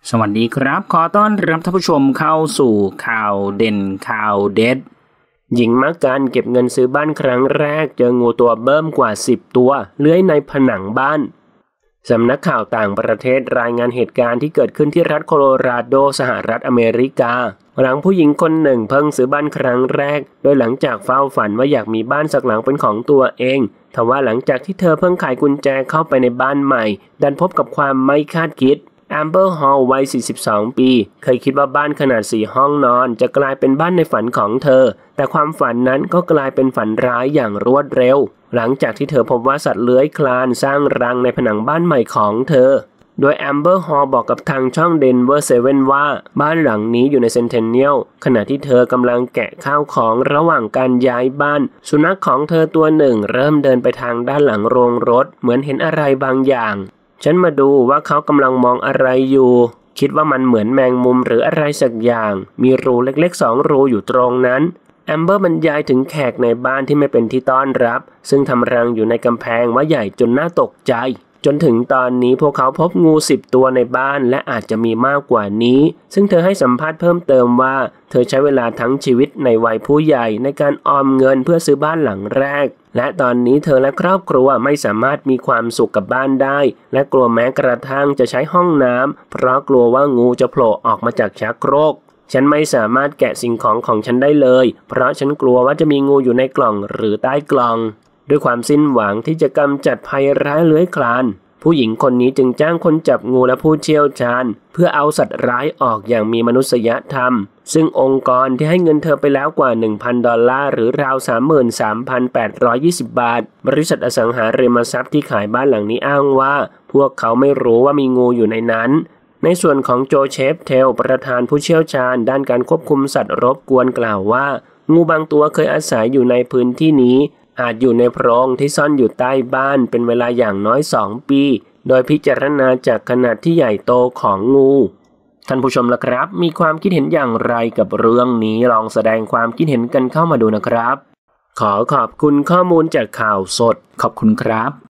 สวัสดีครับขอต้อนรับท่านผู้ชมเข้าสู่ข่าวเด่นข่าวเด็ดหญิงมักการเก็บเงินซื้อบ้านครั้งแรกเจองูตัวเบิ่มกว่า10ตัวเลื้อยในผนังบ้านสำนักข่าวต่างประเทศรายงานเหตุการณ์ที่เกิดขึ้นที่รัฐโคโลราโดสหรัฐอเมริกาหลังผู้หญิงคนหนึ่งเพิ่งซื้อบ้านครั้งแรกโดยหลังจากเฝ้าฝันว่าอยากมีบ้านสักหลังเป็นของตัวเองทว่าหลังจากที่เธอเพิ่งไขกุญแจเข้าไปในบ้านใหม่ดันพบกับความไม่คาดคิดแอมเบอร์ฮอลวัย 42 ปีเคยคิดว่าบ้านขนาด4ห้องนอนจะกลายเป็นบ้านในฝันของเธอแต่ความฝันนั้นก็กลายเป็นฝันร้ายอย่างรวดเร็วหลังจากที่เธอพบว่าสัตว์เลื้อยคลานสร้างรังในผนังบ้านใหม่ของเธอโดยแอมเบอร์ฮอลบอกกับทางช่อง Denver 7 ว่าบ้านหลังนี้อยู่ในเซนเทนเนียลขณะที่เธอกำลังแกะข้าวของระหว่างการย้ายบ้านสุนัขของเธอตัวหนึ่งเริ่มเดินไปทางด้านหลังโรงรถเหมือนเห็นอะไรบางอย่างฉันมาดูว่าเขากำลังมองอะไรอยู่คิดว่ามันเหมือนแมงมุมหรืออะไรสักอย่างมีรูเล็กๆ2รูอยู่ตรงนั้นแอมเบอร์บรรยายถึงแขกในบ้านที่ไม่เป็นที่ต้อนรับซึ่งทำรังอยู่ในกำแพงว่าใหญ่จนน่าตกใจจนถึงตอนนี้พวกเขาพบงู10ตัวในบ้านและอาจจะมีมากกว่านี้ซึ่งเธอให้สัมภาษณ์เพิ่มเติมว่าเธอใช้เวลาทั้งชีวิตในวัยผู้ใหญ่ในการออมเงินเพื่อซื้อบ้านหลังแรกและตอนนี้เธอและครอบครัวไม่สามารถมีความสุขกับบ้านได้และกลัวแม้กระทั่งจะใช้ห้องน้ำเพราะกลัวว่างูจะโผล่ออกมาจากชักโครกฉันไม่สามารถแกะสิ่งของฉันได้เลยเพราะฉันกลัวว่าจะมีงูอยู่ในกล่องหรือใต้กล่องด้วยความสิ้นหวังที่จะกำจัดภัยร้ายเลื้อยคลานผู้หญิงคนนี้จึงจ้างคนจับงูและผู้เชี่ยวชาญเพื่อเอาสัตว์ร้ายออกอย่างมีมนุษยธรรมซึ่งองค์กรที่ให้เงินเธอไปแล้วกว่า $1,000 หรือราว 33,820 บาทบริษัทอสังหาริมทรัพย์ที่ขายบ้านหลังนี้อ้างว่าพวกเขาไม่รู้ว่ามีงูอยู่ในนั้นในส่วนของโจเชฟเทลประธานผู้เชี่ยวชาญด้านการควบคุมสัตว์รบกวนกล่าวว่างูบางตัวเคยอาศัยอยู่ในพื้นที่นี้อาจอยู่ในโพรงที่ซ่อนอยู่ใต้บ้านเป็นเวลาอย่างน้อย2 ปีโดยพิจารณาจากขนาดที่ใหญ่โตของงูท่านผู้ชมล่ะครับมีความคิดเห็นอย่างไรกับเรื่องนี้ลองแสดงความคิดเห็นกันเข้ามาดูนะครับขอขอบคุณข้อมูลจากข่าวสดขอบคุณครับ